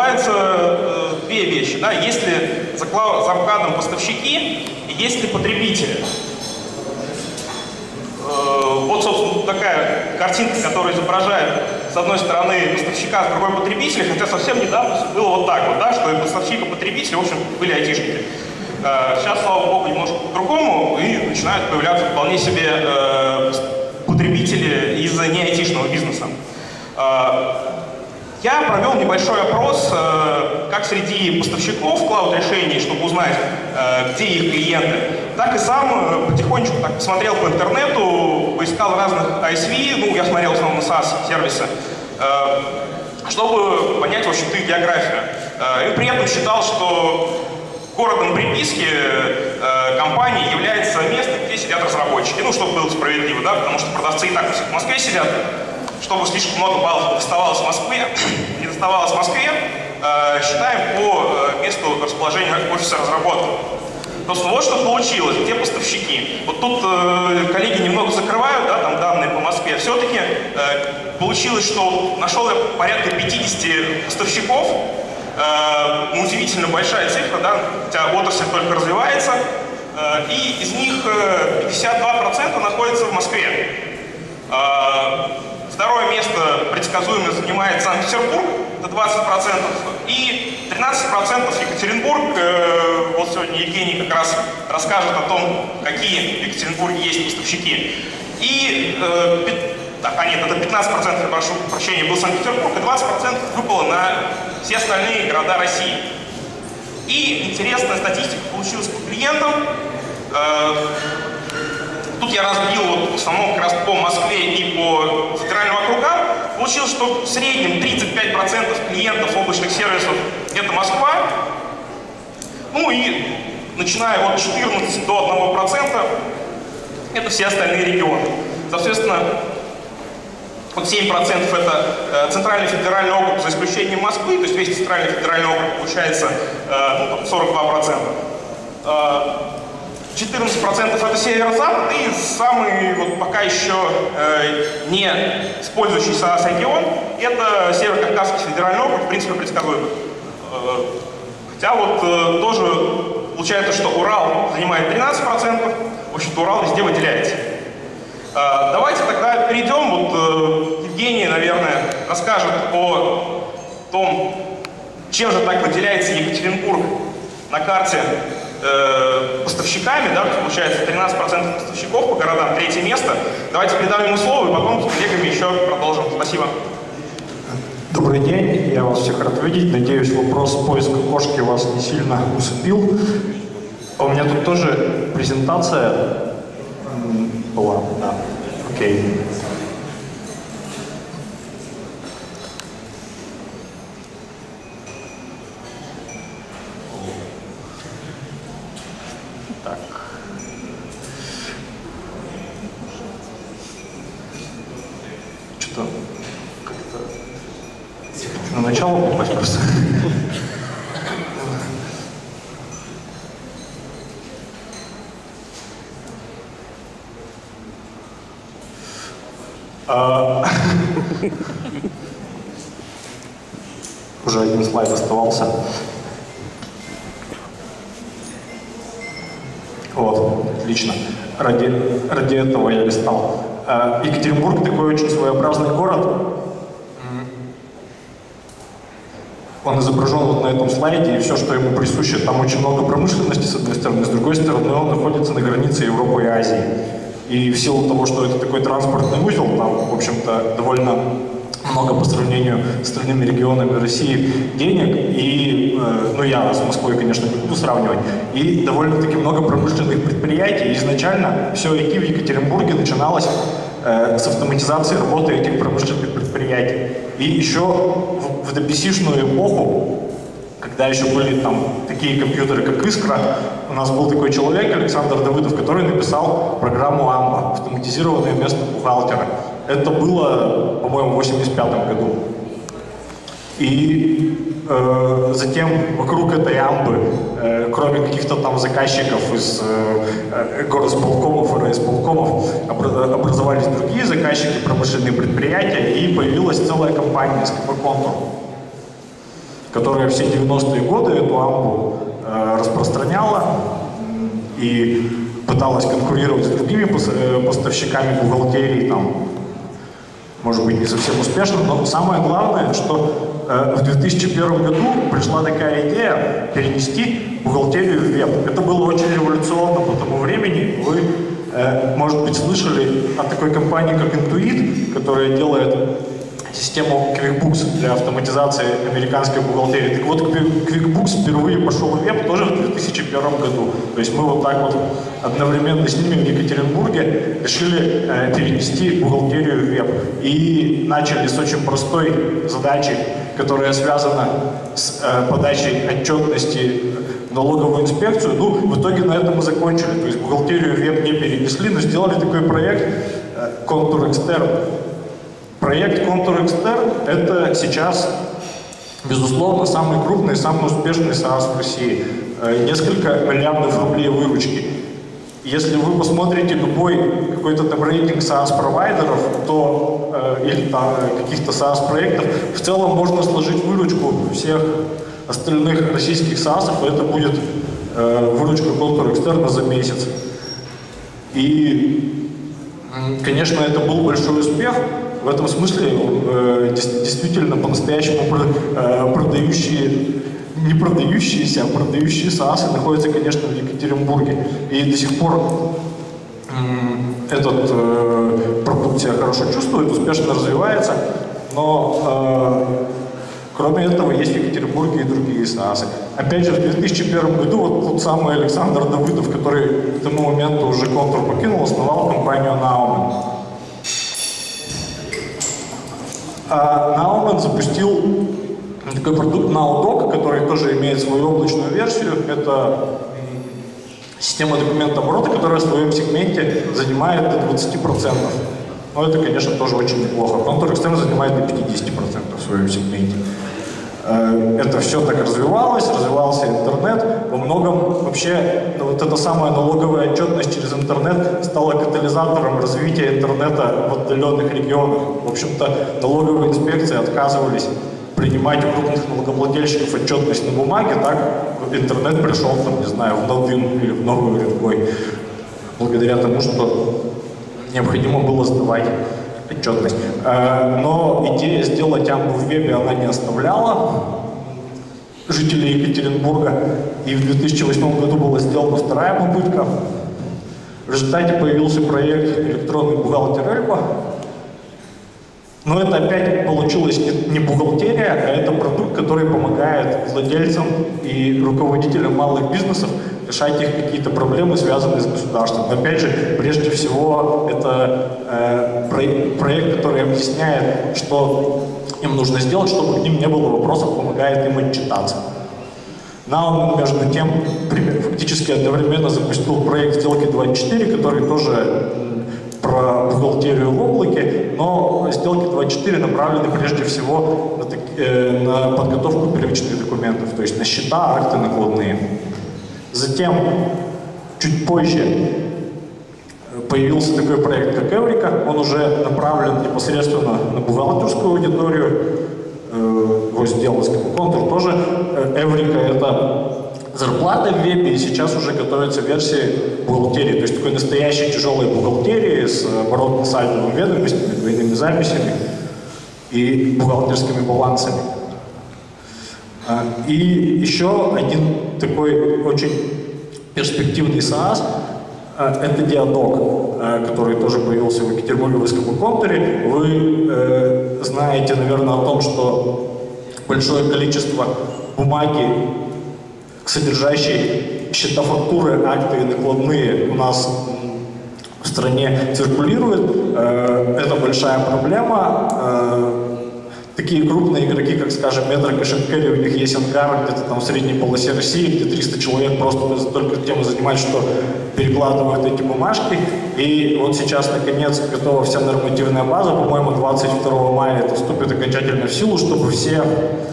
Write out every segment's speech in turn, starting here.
называются две вещи. Да? Есть ли за вкладом поставщики и есть ли потребители. Вот, собственно, такая картинка, которая изображает с одной стороны поставщика, с другой потребителя, хотя совсем недавно было вот так вот, да, что и поставщик, и потребитель, в общем, были айтишники. Сейчас, слава богу, немножко по-другому, и начинают появляться вполне себе потребители из не-айтишного бизнеса. Я провел небольшой опрос как среди поставщиков клауд-решений, чтобы узнать, где их клиенты, так и сам потихонечку так посмотрел по интернету, поискал разных ISV, ну, я смотрел в основном на SaaS-сервисы, чтобы понять, в общем-то, их географию. И при этом считал, что городом приписки компании является место, где сидят разработчики. Ну, чтобы было справедливо, да, потому что продавцы и так в Москве сидят. Чтобы слишком много баллов доставалось в Москве, считаем по месту расположения офиса разработки. Собственно, вот что получилось, где поставщики. Вот тут коллеги немного закрывают, да, там данные по Москве. Все-таки получилось, что нашел я порядка 50 поставщиков. Удивительно большая цифра, да, хотя отрасль только развивается. И из них 52% находятся в Москве. Второе место предсказуемо занимает Санкт-Петербург, это 20%, и 13% Екатеринбург. Вот сегодня Евгений как раз расскажет о том, какие в Екатеринбурге есть поставщики. И, это 15%, я прошу прощения, был Санкт-Петербург, и 20% выпало на все остальные города России. И интересная статистика получилась по клиентам. Тут я разбил вот в основном как раз по Москве и по федеральным округам. Получилось, что в среднем 35% клиентов облачных сервисов — это Москва. Ну и начиная от 14 до 1% — это все остальные регионы. Соответственно, вот 7% это центральный федеральный округ за исключением Москвы, то есть весь центральный федеральный округ получается 42%. 14% это северо-запад, и самый вот пока еще не использующийся регион — это Северо-Кавказский федеральный округ, в принципе, предсказуемо. Хотя вот тоже получается, что Урал занимает 13%, в общем-то Урал везде выделяется. Давайте тогда перейдем, вот Евгений, наверное, расскажет о том, чем же так выделяется Екатеринбург на карте поставщиками, да, получается 13% поставщиков по городам, третье место. Давайте передам ему слово, и потом с коллегами еще продолжим. Спасибо. Добрый день, я вас всех рад видеть. Надеюсь, вопрос поиска кошки вас не сильно усыпил. У меня тут тоже презентация была, да, окей. На начало попасть просто. Уже один слайд оставался. Вот, отлично. Ради этого я листал. Екатеринбург такой очень своеобразный город. Он изображен вот на этом слайде, и все, что ему присуще, там очень много промышленности, с одной стороны, с другой стороны, он находится на границе Европы и Азии. И в силу того, что это такой транспортный узел, там, в общем-то, довольно много по сравнению с остальными регионами России денег, и, ну, я с Москвой, конечно, не буду сравнивать, и довольно-таки много промышленных предприятий. Изначально все IT в Екатеринбурге начиналось с автоматизации работы этих промышленных предприятий. И еще в дописишную эпоху, когда еще были там такие компьютеры, как Искра, у нас был такой человек, Александр Давыдов, который написал программу AMBA, автоматизированное место бухгалтера. Это было, по-моему, в 1985 году. И затем вокруг этой амбы, кроме каких-то там заказчиков из горосполкомов и райисполкомов, образовались другие заказчики, промышленные предприятия, и появилась целая компания СКП Контур. которая все 90-е годы эту амбу распространяла и пыталась конкурировать с другими поставщиками бухгалтерии, там, может быть, не совсем успешно, но самое главное, что в 2001 году пришла такая идея перенести бухгалтерию в веб. Это было очень революционно по тому времени. Вы, может быть, слышали о такой компании, как Intuit, которая делает систему QuickBooks для автоматизации американской бухгалтерии. Так вот, QuickBooks впервые пошел в веб тоже в 2001 году. То есть мы вот так вот одновременно с ними в Екатеринбурге решили перенести бухгалтерию в веб. И начали с очень простой задачи, которая связана с подачей отчетности в налоговую инспекцию. Ну, в итоге на этом мы закончили. То есть бухгалтерию в веб не перенесли, но сделали такой проект Contour Extern. Проект Contour Extern — это сейчас, безусловно, самый крупный, самый успешный SaaS в России. Несколько миллиардов рублей выручки. Если вы посмотрите любой какой-то там рейтинг SaaS-провайдеров, то, или там каких-то SaaS-проектов, в целом можно сложить выручку всех остальных российских SaaS, и это будет выручка Contour Extern за месяц. И, конечно, это был большой успех. В этом смысле действительно по-настоящему не продающиеся, а продающие SaaS находятся, конечно, в Екатеринбурге. И до сих пор этот продукт себя хорошо чувствует, успешно развивается, но кроме этого есть в Екатеринбурге и другие SaaS. Опять же, в 2001 году вот тот самый Александр Давыдов, который к тому моменту уже Contour покинул, основал компанию Nauman. Nauman запустил такой продукт NowDoc, который тоже имеет свою облачную версию. Это система документооборота, которая в своем сегменте занимает до 20%. Но это, конечно, тоже очень неплохо. Contour Extern занимает до 50% в своем сегменте. Это все так развивался интернет. Во многом вообще вот эта самая налоговая отчетность через интернет стала катализатором развития интернета в отдаленных регионах. В общем-то, налоговые инспекции отказывались принимать у крупных налогоплательщиков отчетность на бумаге, так интернет пришел, там, не знаю, в Надым или в Новый Уренгой, благодаря тому, что необходимо было сдавать отчетность. Но идея сделать амбу в вебе, она не оставляла жителей Екатеринбурга, и в 2008 году была сделана вторая попытка. В результате появился проект «Электронный бухгалтер Эльба». Но это опять получилось не бухгалтерия, а это продукт, который помогает владельцам и руководителям малых бизнесов решать их какие-то проблемы, связанные с государством. Но опять же, прежде всего, это проект, который объясняет, что им нужно сделать, чтобы к ним не было вопросов, помогает им отчитаться. Nauman, между тем, фактически одновременно запустил проект «Сделки24», который тоже про бухгалтерию в облаке, но «Сделки24» направлены прежде всего на подготовку первичных документов, то есть на счета, акты, накладные. Затем, чуть позже, появился такой проект, как Эврика. Он уже направлен непосредственно на бухгалтерскую аудиторию. Его сделал Contour тоже. Эврика — это зарплаты в вебе, и сейчас уже готовится версия бухгалтерии. То есть такой настоящей тяжелой бухгалтерии с оборотно-сальдовыми ведомостями, двойными записями и бухгалтерскими балансами. И еще один такой очень перспективный SaaS — это Diadoc, который тоже появился в Екатеринбурге в Контуре. Вы знаете, наверное, о том, что большое количество бумаги, содержащей счета, фактуры, акты и накладные, у нас в стране циркулирует. Это большая проблема. Такие крупные игроки, как, скажем, Metro Cash & Carry, у них есть ангар где-то там в средней полосе России, где 300 человек просто только тем занимаются, что перекладывают эти бумажки. И вот сейчас, наконец, готова вся нормативная база. По-моему, 22 мая это вступит окончательно в силу, чтобы все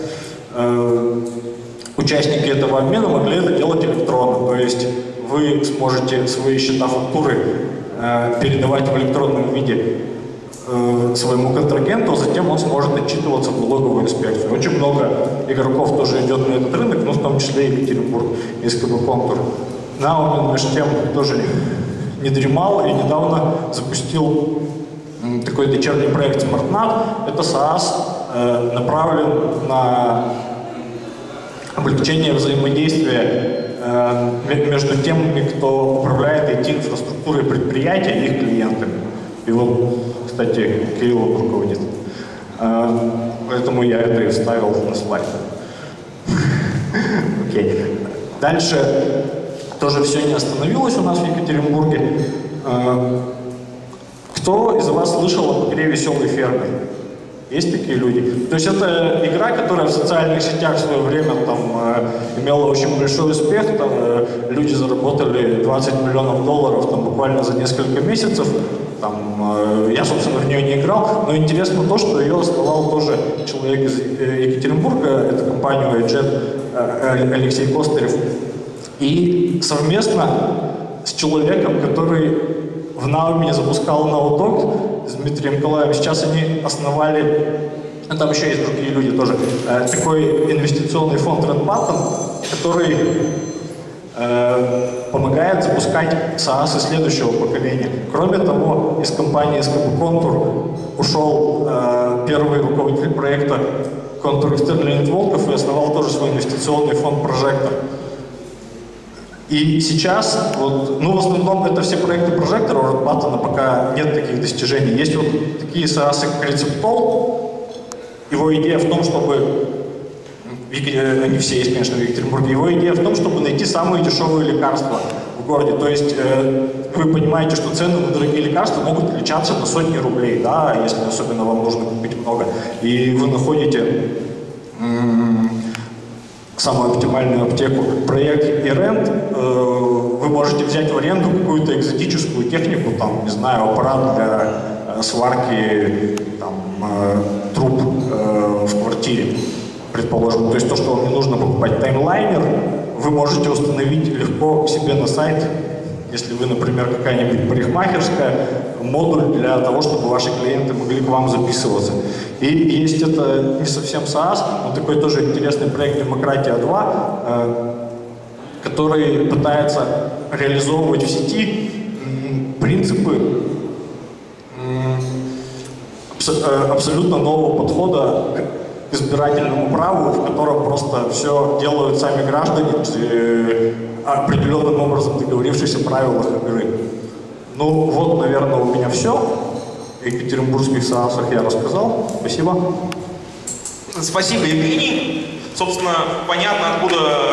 участники этого обмена могли это делать электронно. То есть вы сможете свои счета, фактуры передавать в электронном виде своему контрагенту, затем он сможет отчитываться в налоговую инспекцию. Очень много игроков тоже идет на этот рынок, но в том числе и Екатеринбург, и СКБ «Контур». Наумин, между тем, тоже не дремал и недавно запустил такой дочерний проект SmartNav. Это SaaS, направлен на облегчение взаимодействия между теми, кто управляет IT-инфраструктурой предприятия и их клиентами. И вот, кстати, Кирилл руководит. Поэтому я это и вставил на слайд. Окей. Дальше тоже все не остановилось у нас в Екатеринбурге. Кто из вас слышал об игре «Веселый фермер»? Есть такие люди? То есть это игра, которая в социальных сетях в свое время имела очень большой успех. Там, люди заработали $20 миллионов там, буквально за несколько месяцев. Я, собственно, в нее не играл, но интересно то, что ее основал тоже человек из Екатеринбурга, это компания iJet, Алексей Костырев. И совместно с человеком, который в Наумине запускал NauDog, с Дмитрием Николаевым, сейчас они основали, там еще есть другие люди тоже, такой инвестиционный фонд Red Button, который помогает запускать SaaS следующего поколения. Кроме того, из компании СКБ «Контур» ушел первый руководитель проекта «Контур Экстерн» Леонид Волков и основал тоже свой инвестиционный фонд «Прожектор». И сейчас, в основном это все проекты Прожектора, у Red Button пока нет таких достижений. Есть вот такие SaaS, как Рецептол. Его идея в том, чтобы они все есть, конечно, в Екатеринбурге. Его идея в том, чтобы найти самые дешевые лекарства в городе. То есть вы понимаете, что цены на дорогие лекарства могут отличаться на сотни рублей, да, если особенно вам нужно купить много. И вы находите самую оптимальную аптеку. Проект eRent, вы можете взять в аренду какую-то экзотическую технику, там, не знаю, аппарат для сварки труб в квартире, предположим. То есть то, что вам не нужно покупать таймлайнер, вы можете установить легко к себе на сайт, если вы, например, какая-нибудь парикмахерская, модуль для того, чтобы ваши клиенты могли к вам записываться. И есть это не совсем SaaS, но такой тоже интересный проект «Демократия 2», который пытается реализовывать в сети принципы абсолютно нового подхода к избирательному праву, в котором просто все делают сами граждане, определенным образом договорившись о правилах игры. Ну вот, наверное, у меня все. О екатеринбургских SaaS я рассказал. Спасибо. Спасибо, Евгений. Собственно, понятно, откуда